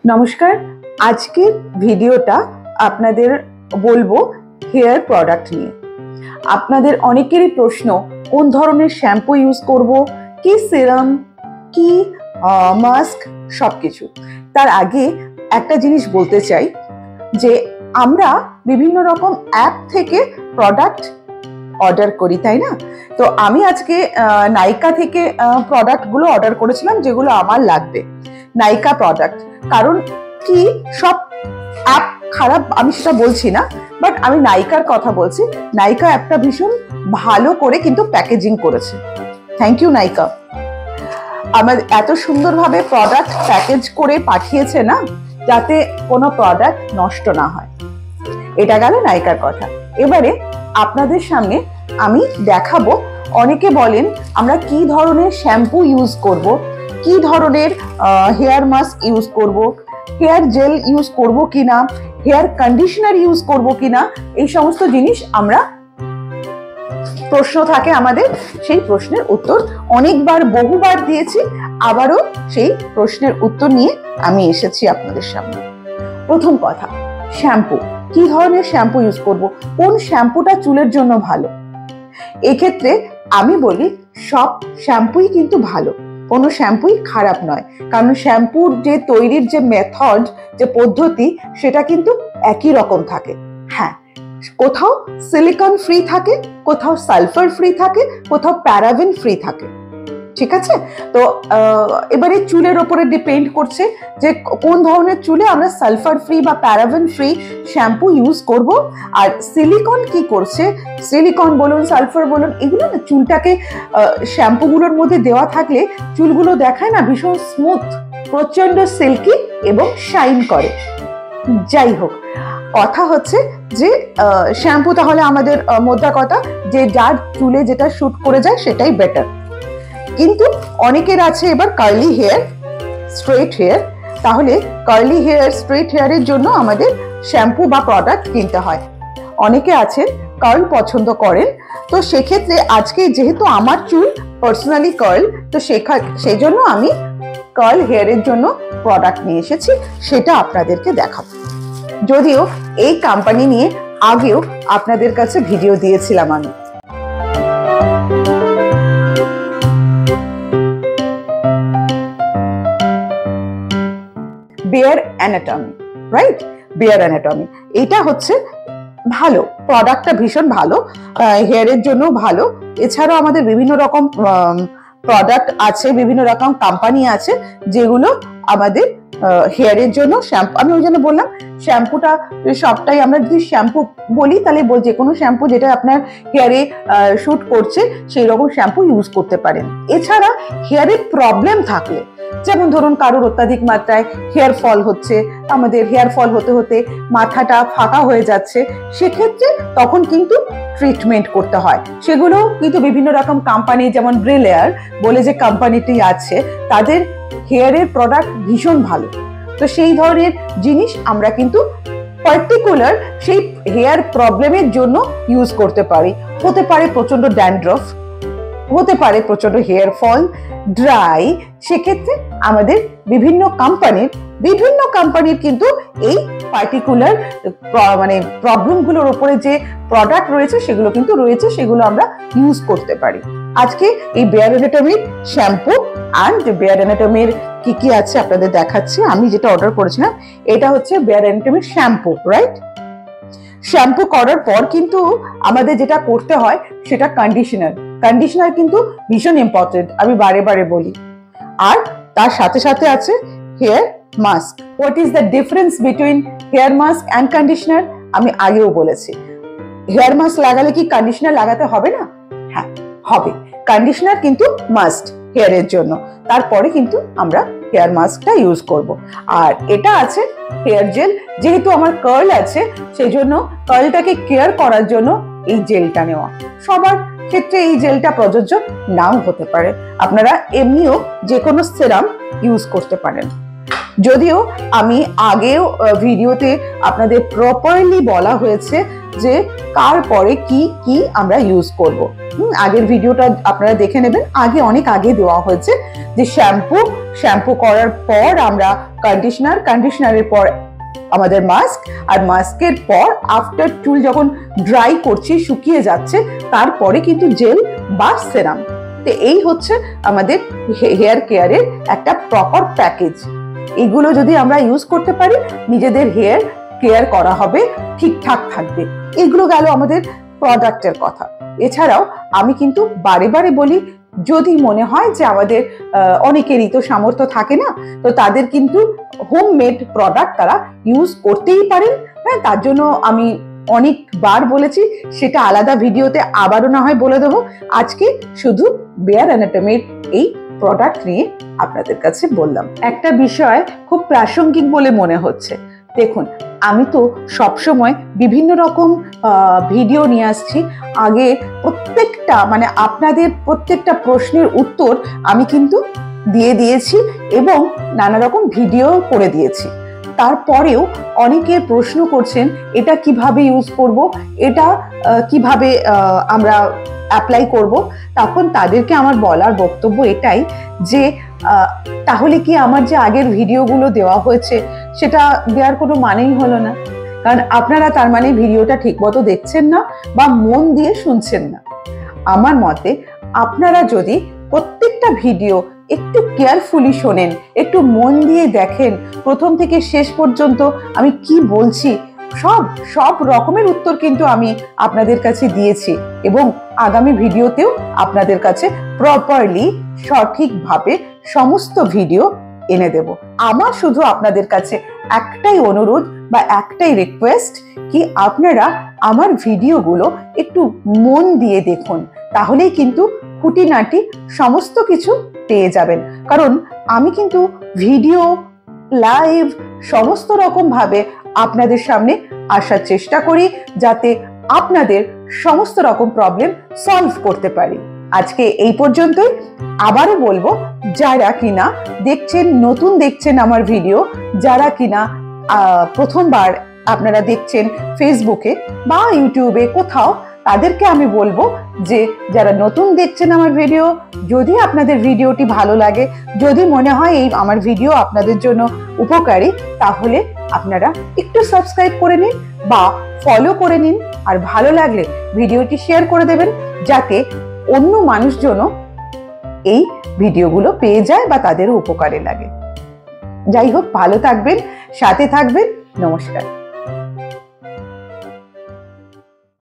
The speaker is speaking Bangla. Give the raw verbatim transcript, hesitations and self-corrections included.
নমস্কার, আজকের ভিডিওটা আপনাদের বলবো হেয়ার প্রোডাক্ট নিয়ে। আপনাদের অনেকেরই প্রশ্ন, কোন ধরনের শ্যাম্পু ইউজ করব, কি সিরাম, কি মাস্ক, সবকিছু। তার আগে একটা জিনিস বলতে চাই যে আমরা বিভিন্ন রকম অ্যাপ থেকে প্রোডাক্ট অর্ডার করি, তাই না? তো আমি আজকে নাইকা থেকে প্রোডাক্টগুলো অর্ডার করেছিলাম যেগুলো আমার লাগবে। নাইকা প্রোডাক্ট, কারণ কি সব অ্যাপ খারাপ আমি সেটা বলছি না, বাট আমি নাইকার কথা বলছি। নাইকা অ্যাপটা ভীষণ ভালো করে কিন্তু প্যাকেজিং করেছে। থ্যাংক ইউ নাইকা, আমার এত সুন্দরভাবে প্রোডাক্ট প্যাকেজ করে পাঠিয়েছে না, যাতে কোনো প্রোডাক্ট নষ্ট না হয়। এটা গেল নাইকার কথা। এবারে আপনাদের সামনে আমি দেখাবো, অনেকে বলেন আমরা কি ধরনের শ্যাম্পু ইউজ করব, কি ধরনের হেয়ার মাস্ক ইউজ করব, হেয়ার জেল ইউজ করব কিনা, হেয়ার কন্ডিশনার ইউজ করব কিনা, এই সমস্ত জিনিস আমরা প্রশ্ন থাকে আমাদের। সেই প্রশ্নের উত্তর অনেকবার বহুবার দিয়েছি, আবারও সেই প্রশ্নের উত্তর নিয়ে আমি এসেছি আপনাদের সামনে। প্রথম কথা, শ্যাম্পু। কি ধরনের শ্যাম্পু ইউজ করব, কোন শ্যাম্পুটা চুলের জন্য ভালো? এক্ষেত্রে আমি বলি সব শ্যাম্পুই কিন্তু ভালো, কোনো শ্যাম্পুই খারাপ নয়, কারণ শ্যাম্পুর যে তৈরির যে মেথড, যে পদ্ধতি, সেটা কিন্তু একই রকম থাকে। হ্যাঁ, কোথাও সিলিকন ফ্রি থাকে, কোথাও সালফার ফ্রি থাকে, কোথাও প্যারাবেন ফ্রি থাকে, ঠিক আছে? তো এবারে চুলের ওপরে ডিপেন্ড করছে যে কোন ধরনের চুলে আমরা সালফার ফ্রি বা প্যারাবেন ফ্রি শ্যাম্পু ইউজ করব। আর সিলিকন কি করছে, সিলিকন বলুন, সালফার বলুন, এগুলো না চুলটাকে শ্যাম্পুগুলোর মধ্যে দেওয়া থাকলে চুলগুলো দেখায় না ভীষণ স্মুথ, প্রচন্ড সিল্কি এবং শাইন করে। যাই হোক, কথা হচ্ছে যে শ্যাম্পু তাহলে আমাদের মোদ্দা কথা যে যার চুলে যেটা শুট করে যায় সেটাই বেটার। কিন্তু অনেকের আছে এবার কার্লি হেয়ার, স্ট্রেট হেয়ার, তাহলে কার্লি হেয়ার, স্ট্রেট হেয়ারের জন্য আমাদের শ্যাম্পু বা প্রোডাক্ট কিনতে হয়। অনেকে আছেন কার্ল পছন্দ করেন, তো সেক্ষেত্রে আজকে যেহেতু আমার চুল পার্সোনালি কার্ল, তো সেই জন্য আমি কার্ল হেয়ারের জন্য প্রোডাক্ট নিয়ে এসেছি, সেটা আপনাদেরকে দেখাবো। যদিও এই কোম্পানি নিয়ে আগেও আপনাদের কাছে ভিডিও দিয়েছিলাম আমি। Bare Anatomy, right? Bare Anatomy, এটা হচ্ছে ভালো প্রোডাক্টটা, ভীষণ ভালো, হেয়ারের জন্য ভালো। এছাড়াও আমাদের বিভিন্ন রকম প্রোডাক্ট আছে, বিভিন্ন রকম কোম্পানি আছে যেগুলো আমাদের হেয়ারের জন্য শ্যাম্পু। আমি ওই জন্য বললাম শ্যাম্পুটা সবটাই আমরা যদি শ্যাম্পু বলি তাহলে যে কোনো শ্যাম্পু যেটা আপনার হেয়ারে শুট করছে সেই রকম শ্যাম্পু ইউজ করতে পারেন। এছাড়া হেয়ারে প্রবলেম থাকলে, যেমন ধরুন কারোর অত্যাধিক মাত্রায় হেয়ার ফল হচ্ছে, আমাদের হেয়ার ফল হতে হতে মাথাটা ফাঁকা হয়ে যাচ্ছে, সেক্ষেত্রে তখন কিন্তু ট্রিটমেন্ট করতে হয়। সেগুলো কিন্তু বিভিন্ন রকম কোম্পানি, যেমন ব্রিলেয়ার বলে যে কোম্পানিটি আছে, তাদের হেয়ারের প্রোডাক্ট ভীষণ ভালো। তো সেই ধরনের জিনিস আমরা কিন্তু পার্টিকুলার সেই হেয়ার প্রবলেমের জন্য ইউজ করতে পারি। হতে পারে প্রচন্ড ড্যান্ড্রফ, হতে পারে প্রচন্ড হেয়ার ফল, ড্রাই, সেক্ষেত্রে আমাদের বিভিন্ন কোম্পানির বিভিন্ন কোম্পানির কিন্তু এই পার্টিকুলার মানে প্রবলেমগুলোর উপরে যে প্রোডাক্ট রয়েছে সেগুলো কিন্তু রয়েছে, সেগুলো আমরা ইউজ করতে পারি। আজকে এই বেয়ার অ্যানাটমির শ্যাম্পু অ্যান্ড বেয়ার অ্যানাটমির কি কি আছে আপনাদের দেখাচ্ছি। আমি যেটা অর্ডার করেছিলাম এটা হচ্ছে বেয়ার অ্যানাটমির শ্যাম্পু, রাইট? শ্যাম্পু করার পর কিন্তু আমাদের যেটা করতে হয় সেটা কন্ডিশনার। কন্ডিশনার কিন্তু ভীষণ ইম্পর্টেন্ট, আমি বারে বারে বলি। আর তার সাথে সাথে আছে hair mask. What is the difference between hair mask and conditioner? আমি আগেও বলেছি। হেয়ার মাস্ক লাগালে কি কন্ডিশনার লাগাতে হবে না? হ্যাঁ, হবে। কন্ডিশনার কিন্তু মাস্ট হেয়ারের জন্য, তারপরে কিন্তু আমরা হেয়ার মাস্কটা ইউজ করব। আর এটা আছে হেয়ার জেল। যেহেতু আমার কার্ল আছে সেই জন্য কার্লটাকে কেয়ার করার জন্য এই জেলটা নেওয়া। সবার ক্ষেত্রে এই জেলটা প্রযোজ্য নাও হতে পারে, আপনারা এমনিও যে কোনো সিরাম ইউজ করতে পারেন। যদিও আমি আগেও ভিডিওতে আপনাদের প্রপারলি বলা হয়েছে যে কার পরে কি কি আমরা ইউজ করব। আগের ভিডিওটা আপনারা দেখে নেবেন, আগে অনেক আগে দেওয়া হয়েছে যে শ্যাম্পু, শ্যাম্পু করার পর আমরা কন্ডিশনার, কন্ডিশনারের পর আমাদের মাস্ক, আর মাস্কের পর আফটার চুল যখন ড্রাই করছি, শুকিয়ে যাচ্ছে, তারপরে কিন্তু জেল বা সেরাম। তো এই হচ্ছে আমাদের হেয়ার কেয়ারের একটা প্রপার প্যাকেজ। এগুলো যদি আমরা ইউজ করতে পারি, নিজেদের হেয়ার কেয়ার করা হবে, ঠিকঠাক থাকবে। এগুলো গেল আমাদের প্রোডাক্টের কথা। এছাড়াও আমি কিন্তু বারে বারে বলি, যদি মনে হয় যে আমাদের অনেকেরই তো সামর্থ্য থাকে না, তো তাদের কিন্তু হোমমেড প্রোডাক্ট তারা ইউজ করতেই পারেন। হ্যাঁ, তার জন্য আমি অনেকবার বলেছি, সেটা আলাদা ভিডিওতে আবারও না হয় বলে দেবো। আজকে শুধু বেয়ার অ্যানাটমির এই প্রোডাক্ট নিয়ে আপনাদের কাছে বললাম। একটা বিষয় খুব প্রাসঙ্গিক বলে মনে হচ্ছে। দেখুন, আমি তো সবসময় বিভিন্ন রকম ভিডিও নিয়ে আসছি। আগে প্রত্যেকটা মানে আপনাদের প্রত্যেকটা প্রশ্নের উত্তর আমি কিন্তু দিয়ে দিয়েছি এবং নানা রকম ভিডিও করে দিয়েছি। তারপরেও অনেকে প্রশ্ন করছেন, এটা কিভাবে ইউজ করব, এটা কিভাবে আমরা অ্যাপ্লাই করব। তখন তাদেরকে আমার বলার বক্তব্য এটাই যে তাহলে কি আমার যে আগের ভিডিওগুলো দেওয়া হয়েছে সেটা দেওয়ার কোনো মানেই হলো না? কারণ আপনারা তার মানে ভিডিওটা ঠিকমতো দেখছেন না বা মন দিয়ে শুনছেন না। আমার মতে আপনারা যদি প্রত্যেকটা ভিডিও একটু কেয়ারফুলি শোনেন, একটু মন দিয়ে দেখেন, প্রথম থেকে শেষ পর্যন্ত আমি কি বলছি, সব সব রকমের উত্তর কিন্তু আমি আপনাদের কাছে দিয়েছি এবং আগামী ভিডিওতেও আপনাদের কাছে প্রপারলি সঠিকভাবে সমস্ত ভিডিও এনে দেব। আমার শুধু আপনাদের কাছে একটাই অনুরোধ বা একটাই রিকোয়েস্ট, কি আপনারা আমার ভিডিওগুলো একটু মন দিয়ে দেখুন, তাহলেই কিন্তু খুঁটিনাটি সমস্ত কিছু পেয়ে যাবেন। কারণ আমি কিন্তু ভিডিও, লাইভ সমস্ত রকম ভাবে আপনাদের সামনে আসার চেষ্টা করি, যাতে আপনাদের সমস্ত রকম প্রবলেম সলভ করতে পারি। আজকে এই পর্যন্তই। আবারও বলবো, যারা কিনা দেখছেন, নতুন দেখছেন আমার ভিডিও, যারা কিনা প্রথমবার আপনারা দেখছেন ফেসবুকে বা ইউটিউবে কোথাও, তাদেরকে আমি বলবো যে যারা নতুন দেখছেন আমার ভিডিও, যদি আপনাদের ভিডিওটি ভালো লাগে, যদি মনে হয় এই আমার ভিডিও আপনাদের জন্য উপকারী, তাহলে আপনারা একটু সাবস্ক্রাইব করে নিন বা ফলো করে নিন। আর ভালো লাগলে ভিডিওটি শেয়ার করে দেবেন, যাতে অন্য মানুষজনও এই ভিডিওগুলো পেয়ে যায় বা তাদেরও উপকারে লাগে। যাই হোক, ভালো থাকবেন, সাথে থাকবেন। নমস্কার।